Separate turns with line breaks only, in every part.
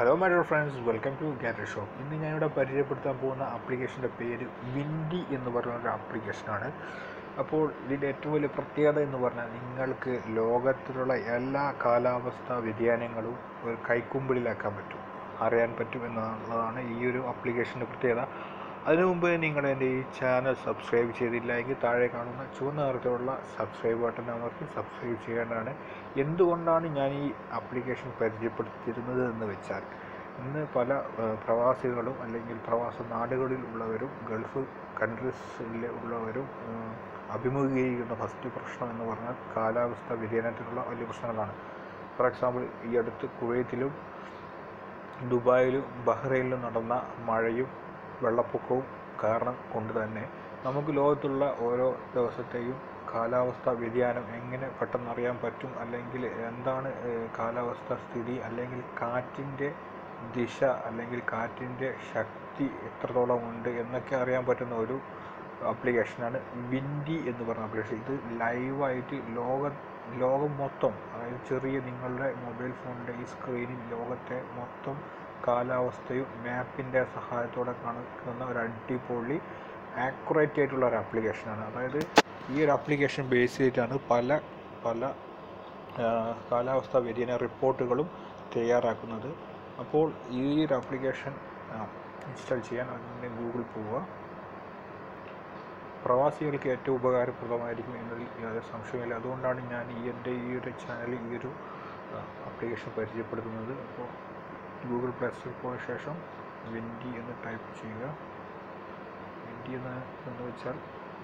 Hello my dear friends, welcome to garage shop. ഇന്ന് ഞാനിവിടെ പരിചയപ്പെടുത്താൻ പോകുന്ന ആപ്ലിക്കേഷൻ്റെ പേര് വിൻഡി എന്ന് പറയുന്നൊരു ആപ്ലിക്കേഷനാണ്. അപ്പോൾ ഇതിൻ്റെ ഏറ്റവും വലിയ പ്രത്യേകത എന്ന് പറഞ്ഞാൽ നിങ്ങൾക്ക് ലോകത്തിലുള്ള എല്ലാ കാലാവസ്ഥാ വ്യതിയാനങ്ങളും ഒരു കൈക്കുമ്പിളിലാക്കാൻ പറ്റും, അറിയാൻ പറ്റും എന്നുള്ളതാണ് ഈ ഒരു ആപ്ലിക്കേഷൻ്റെ പ്രത്യേകത. അതിനു മുമ്പ് നിങ്ങൾ എൻ്റെ ഈ ചാനൽ സബ്സ്ക്രൈബ് ചെയ്തില്ല എങ്കിൽ താഴെ കാണുന്ന ചുവന്ന നിറത്തിലുള്ള സബ്സ്ക്രൈബ് ബട്ടൺ അമർത്തി സബ്സ്ക്രൈബ് ചെയ്യേണ്ടതാണ്. എന്തുകൊണ്ടാണ് ഞാൻ ഈ ആപ്ലിക്കേഷൻ പരിചയപ്പെടുത്തിയിരുന്നത് എന്ന് വെച്ചാൽ, ഇന്ന് പല പ്രവാസികളും അല്ലെങ്കിൽ പ്രവാസ നാടുകളിൽ ഉള്ളവരും ഗൾഫ് കൺട്രീസിൽ ഉള്ളവരും അഭിമുഖീകരിക്കുന്ന ഫസ്റ്റ് പ്രശ്നം എന്ന് പറഞ്ഞാൽ കാലാവസ്ഥ വ്യതിയാനത്തിലുള്ള വലിയ പ്രശ്നങ്ങളാണ്. ഫോർ എക്സാമ്പിൾ, ഈ അടുത്ത് കുവൈത്തിലും ദുബായിലും ബഹ്റൈനിലും നടന്ന മഴയും വെള്ളപ്പൊക്കവും കാരണം കൊണ്ട് തന്നെ നമുക്ക് ലോകത്തുള്ള ഓരോ ദിവസത്തെയും കാലാവസ്ഥ വ്യതിയാനം എങ്ങനെ പെട്ടെന്ന് അറിയാൻ പറ്റും, അല്ലെങ്കിൽ എന്താണ് കാലാവസ്ഥ സ്ഥിതി, അല്ലെങ്കിൽ കാറ്റിൻ്റെ ദിശ, അല്ലെങ്കിൽ കാറ്റിൻ്റെ ശക്തി എത്രത്തോളം ഉണ്ട് എന്നൊക്കെ അറിയാൻ പറ്റുന്ന ഒരു ആപ്ലിക്കേഷനാണ് വിൻഡി എന്ന് പറഞ്ഞ ആപ്ലിക്കേഷൻ. ഇത് ലൈവായിട്ട് ലോകം മൊത്തം, അതായത് ചെറിയ നിങ്ങളുടെ മൊബൈൽ ഫോണിൻ്റെ ഈ സ്ക്രീനിൽ ലോകത്തെ മൊത്തം കാലാവസ്ഥയും മാപ്പിൻ്റെ സഹായത്തോടെ കാണിക്കുന്ന ഒരു അടിപൊളി ആക്യുറേറ്റ് ആയിട്ടുള്ള ഒരു ആപ്ലിക്കേഷനാണ്. അതായത് ഈ ഒരു ആപ്ലിക്കേഷൻ ബേസ് ചെയ്തിട്ടാണ് പല കാലാവസ്ഥാ വ്യതിയാന റിപ്പോർട്ടുകളും തയ്യാറാക്കുന്നത്. അപ്പോൾ ഈ ഒരു ആപ്ലിക്കേഷൻ ഇൻസ്റ്റാൾ ചെയ്യാൻ അതിന് ഗൂഗിൾ പോവുക. പ്രവാസികൾക്ക് ഏറ്റവും ഉപകാരപ്രദമായിരിക്കും എന്നതിൽ യാതൊരു സംശയമില്ല. അതുകൊണ്ടാണ് ഞാൻ എൻ്റെ ഈ ഒരു ചാനലിൽ ഈ ഒരു ആപ്ലിക്കേഷൻ പരിചയപ്പെടുത്തുന്നത്. അപ്പോൾ ഗൂഗിൾ പ്ലേ സ്റ്റോറിൽ പോയ ശേഷം വിൻഡി എന്ന് ടൈപ്പ് ചെയ്യുക. വിൻഡി എന്ന് വെച്ചാൽ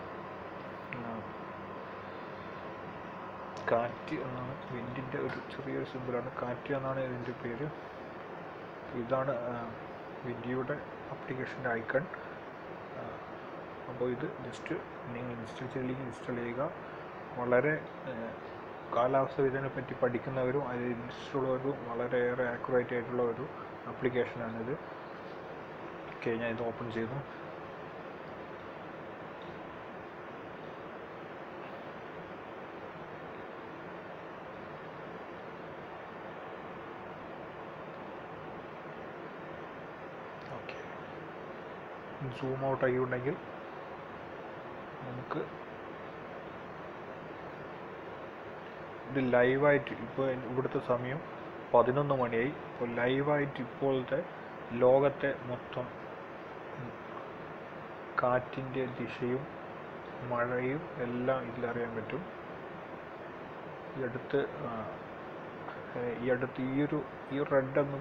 കാറ്റ് എന്നാണ്. വിൻഡിൻ്റെ ഒരു ചെറിയൊരു സിമ്പിളാണ്. കാറ്റ് എന്നാണ് ഇതിൻ്റെ പേര്. ഇതാണ് വിൻഡിയുടെ ആപ്ലിക്കേഷൻ്റെ ഐക്കൺ. അപ്പോൾ ഇത് ജസ്റ്റ് നിങ്ങൾ ഇൻസ്റ്റാൾ ചെയ്യുക. വളരെ കാലാവസ്ഥ വ്യതിയാനത്തെ പറ്റി പഠിക്കുന്നവരും അതിൽ ഇൻട്രസ്റ്റ് ഉള്ളവരും വളരെയേറെ ആക്യുറേറ്റ് ആയിട്ടുള്ള ഒരു ആപ്ലിക്കേഷനാണിത്. ഓക്കെ, ഞാൻ ഇത് ഓപ്പൺ ചെയ്തു. ഓക്കെ, സൂം ഔട്ട് ആയിട്ടുണ്ടെങ്കിൽ നമുക്ക് ഇത് ലൈവായിട്ട്, ഇപ്പോൾ ഇവിടുത്തെ സമയം 11 മണിയായി. ഇപ്പോൾ ലൈവായിട്ട് ഇപ്പോഴത്തെ ലോകത്തെ മൊത്തം കാറ്റിൻ്റെ ദിശയും മഴയും എല്ലാം ഇതിലറിയാൻ പറ്റും. ഈ അടുത്ത് ഈ റെഡ് എന്ന്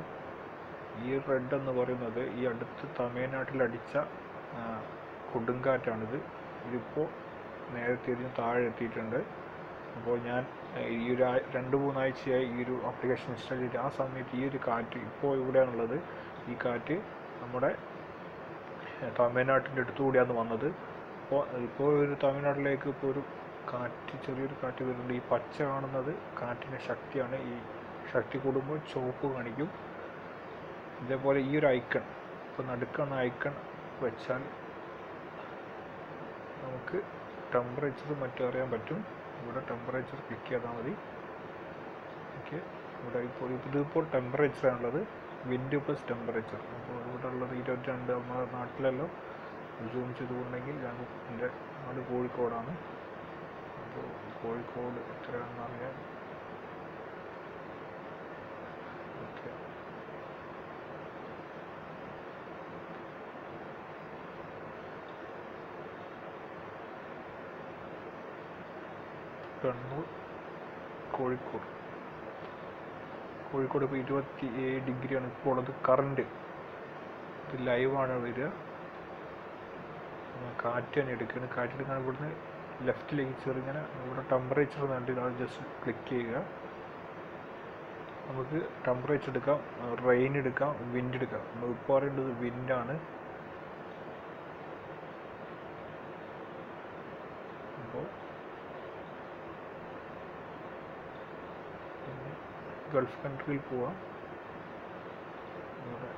പറയുന്നത് ഈ അടുത്ത് തമിഴ്നാട്ടിലടിച്ച കൊടുങ്കാറ്റാണിത്. ഇതിപ്പോൾ നേരത്തെ ഇതിന് താഴെ എത്തിയിട്ടുണ്ട്. അപ്പോൾ ഞാൻ ഈ ഒരു 2-3 ആഴ്ചയായി ഈ ഒരു ആപ്ലിക്കേഷൻ ഇൻസ്റ്റാൾ ചെയ്തിട്ട് ആ സമയത്ത് ഈ ഒരു കാറ്റ് ഇപ്പോൾ ഇവിടെയാണുള്ളത്. ഈ കാറ്റ് നമ്മുടെ തമിഴ്നാട്ടിൻ്റെ അടുത്തുകൂടിയാണ് വന്നത്. ഇപ്പോൾ ഒരു തമിഴ്നാട്ടിലേക്ക് ഇപ്പോൾ ഒരു ചെറിയൊരു കാറ്റ് വരുന്നുണ്ട്. ഈ പച്ച കാണുന്നത് കാറ്റിൻ്റെ ശക്തിയാണ്. ഈ ശക്തി കൂടുമ്പോൾ ചുവപ്പ് കാണിക്കും. ഇതേപോലെ ഈ ഒരു ഐക്കൺ, ഇപ്പോൾ നടുക്കാണ് ഐക്കൺ വെച്ചാൽ നമുക്ക് ടെമ്പറേച്ചർ മറ്റും അറിയാൻ പറ്റും. ഇവിടെ ടെമ്പറേച്ചർ ക്ലിക്ക് ചെയ്താൽ മതി. ഓക്കെ, ഇവിടെ ഇതിപ്പോൾ ടെമ്പറേച്ചറാണുള്ളത്, വിൻഡ് പ്ലസ് ടെമ്പറേച്ചർ. അപ്പോൾ ഇവിടെ ഉള്ളത് 22. നമ്മുടെ നാട്ടിലെല്ലാം സൂം ചെയ്തുകൊണ്ടെങ്കിൽ എൻ്റെ നാട് കോഴിക്കോടാണ്. അപ്പോൾ കോഴിക്കോട് എത്രയാണെന്ന് അറിയാം. ഓക്കെ, കണ്ണൂർ, കോഴിക്കോട് ഇപ്പോൾ 27 ഡിഗ്രിയാണ് ഇപ്പോൾ ഉള്ളത് കറണ്ട്. ഇത് ലൈവാണ് വരിക. കാറ്റ് തന്നെ എടുക്കുകയാണ്. കാറ്റെടുക്കാൻ ഇവിടുന്ന് ലെഫ്റ്റിലേക്ക് ചെറുങ്ങനെ ഇവിടെ ടെമ്പറേച്ചർ കണ്ട് അത് ജസ്റ്റ് ക്ലിക്ക് ചെയ്യുക. നമുക്ക് ടെമ്പറേച്ചർ എടുക്കാം, റെയിൻ എടുക്കാം, വിൻഡ് എടുക്കാം. ഇപ്പോൾ പറയേണ്ടത് വിൻഡാണ്. അപ്പോൾ ഗൾഫ് കൺട്രിയിൽ പോവാം. ഇവിടെ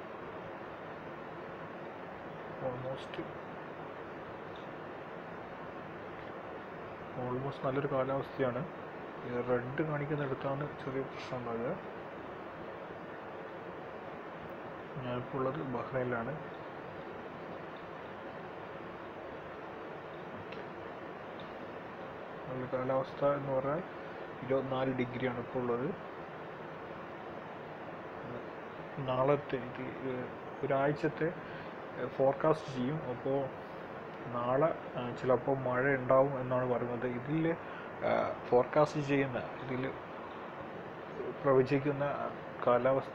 ഓൾമോസ്റ്റ് നല്ലൊരു കാലാവസ്ഥയാണ്. റെഡ് കാണിക്കുന്നിടത്താണ് ചെറിയ പ്രശ്നം ഉണ്ടാകുക. ഞാനിപ്പോൾ ഉള്ളത് ബഹ്റൈനിലാണ്. കാലാവസ്ഥ എന്ന് പറഞ്ഞാൽ 24 ഡിഗ്രിയാണ് ഇപ്പോൾ ഉള്ളത്. നാളത്തെ ഒരാഴ്ചത്തെ ഫോർകാസ്റ്റ് ചെയ്യും. അപ്പോൾ നാളെ ചിലപ്പോൾ മഴ ഉണ്ടാവും എന്നാണ് പറയുന്നത്. ഇതിൽ ഫോർകാസ്റ്റ് ചെയ്യുന്ന ഇതിൽ പ്രവചിക്കുന്ന കാലാവസ്ഥ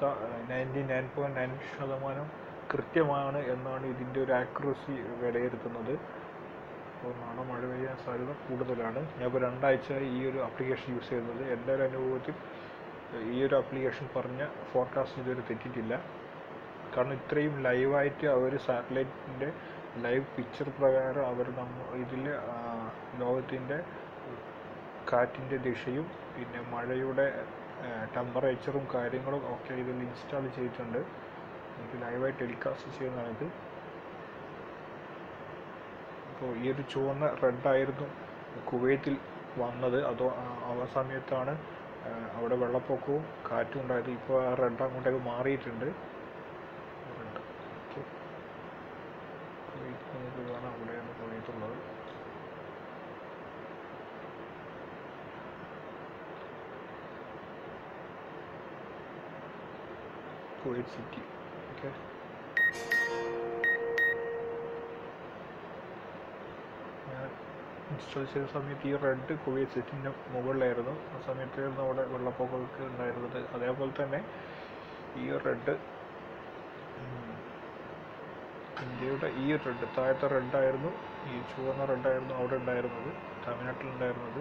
99.9% കൃത്യമാണ് എന്നാണ് ഇതിൻ്റെ ഒരു ആക്യുറസി വിലയിരുത്തുന്നത്. അപ്പോൾ നാളെ മഴ പെയ്യാൻ സാധ്യത കൂടുതലാണ്. ഞാൻ ഇപ്പോൾ 2 ആഴ്ചയായി ഈ ഒരു ആപ്ലിക്കേഷൻ യൂസ് ചെയ്യുന്നത്. എൻ്റെ ഒരു അനുഭവത്തിൽ ഈ ഒരു ആപ്ലിക്കേഷൻ പറഞ്ഞ ഫോർകാസ്റ്റ് ഇതുവരെ തെറ്റിയിട്ടില്ല. കാരണം ഇത്രയും ലൈവായിട്ട് അവർ സാറ്റലൈറ്റിൻ്റെ ലൈവ് പിക്ചർ പ്രകാരം അവർ ഇതിൽ ലോകത്തിൻ്റെ കാറ്റിൻ്റെ ദിശയും പിന്നെ മഴയുടെ ടെമ്പറേച്ചറും കാര്യങ്ങളും ഒക്കെ ഇതിൽ ഇൻസ്റ്റാൾ ചെയ്തിട്ടുണ്ട്. എനിക്ക് ലൈവായി ടെലികാസ്റ്റ് ചെയ്യുന്നതാണിത്. അപ്പോൾ ഈ ഒരു ചുവന്ന റെഡായിരുന്നു കുവൈത്തിൽ വന്നത്. അതോ ആ സമയത്താണ് അവിടെ വെള്ളപ്പൊക്കവും കാറ്റും ഉണ്ടായത്. ഇപ്പോൾ ആ റെഡ് അങ്ങോട്ടേക്ക് മാറിയിട്ടുണ്ട്. റെഡ് ഓക്കെ, കുവൈത്ത് നമുക്ക് കാണാം. അവിടെയാണ് കുവൈത്തുള്ളത്. Kuwait city. ഓക്കെ, ഞാൻ ഇൻസ്റ്റാൾ ചെയ്ത സമയത്ത് ഈ റെഡ് കുവൈറ്റ് സിറ്റിൻ്റെ മുകളിലായിരുന്നു. ആ സമയത്തായിരുന്നു അവിടെ വെള്ളപ്പൊക്കമൊക്കെ ഉണ്ടായിരുന്നത്. അതേപോലെ തന്നെ ഈ റെഡ് ഇന്ത്യയുടെ ഈ റെഡ് താഴത്തെ റെഡായിരുന്നു, ഈ ചുവന്ന റെഡായിരുന്നു അവിടെ ഉണ്ടായിരുന്നത്, തമിഴ്നാട്ടിലുണ്ടായിരുന്നത്.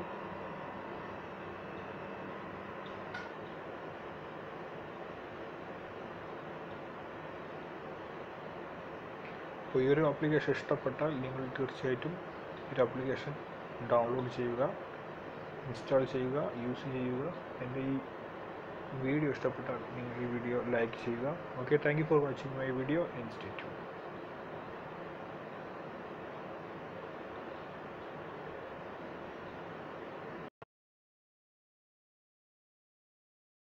അപ്പോൾ ഈ ഒരു ആപ്ലിക്കേഷൻ ഇഷ്ടപ്പെട്ടാൽ നിങ്ങൾ തീർച്ചയായിട്ടും ഈ ആപ്ലിക്കേഷൻ ഡൗൺലോഡ് ചെയ്യുക, ഇൻസ്റ്റാൾ ചെയ്യുക, യൂസ് ചെയ്യുക. എൻ്റെ ഈ വീഡിയോ ഇഷ്ടപ്പെട്ടാൽ നിങ്ങൾ ഈ വീഡിയോ ലൈക്ക് ചെയ്യുക. Okay, thank you for watching my video. Stay tuned.